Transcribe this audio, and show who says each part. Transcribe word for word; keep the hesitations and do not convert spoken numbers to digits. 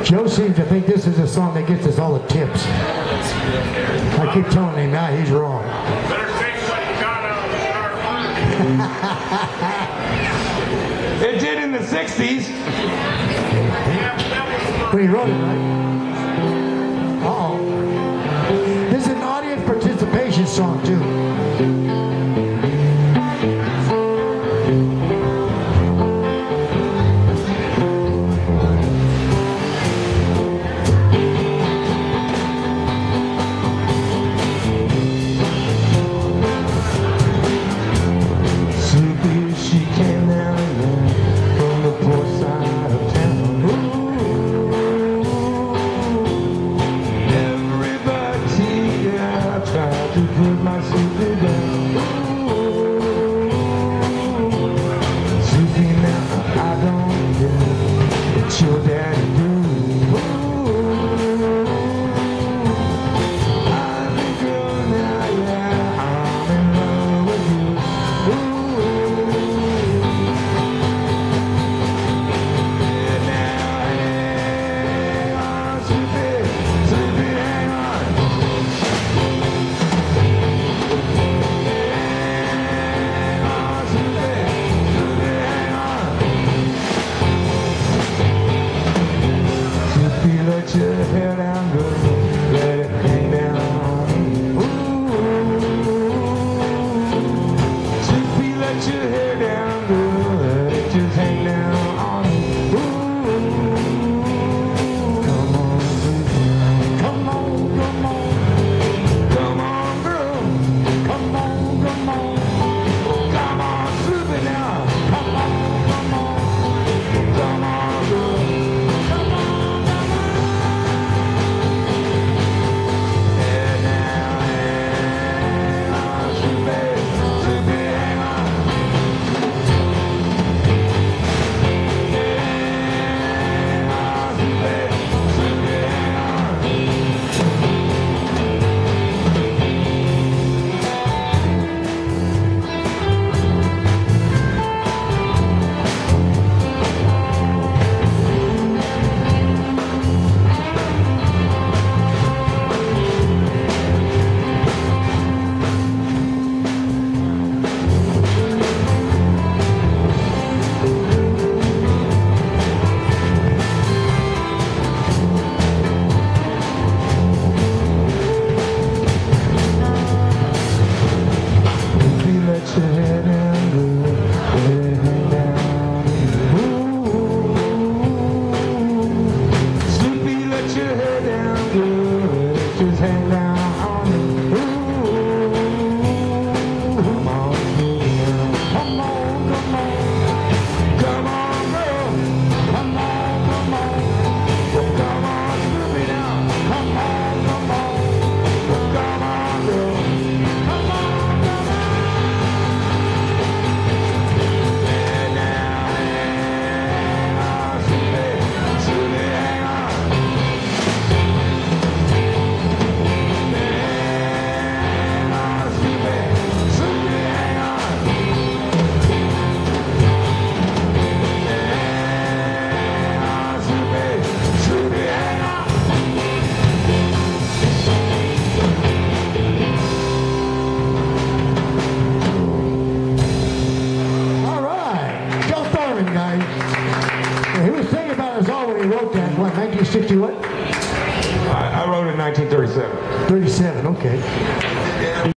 Speaker 1: Joe seems to think this is a song that gets us all the tips. I keep telling him now, he's wrong.
Speaker 2: Better take what you got out of the
Speaker 3: It did in the sixties.
Speaker 1: When he wrote it, right? Uh-oh. This is an audience participation song, too. nineteen sixty what?
Speaker 3: I, I wrote in nineteen thirty-seven.
Speaker 1: thirty-seven, okay.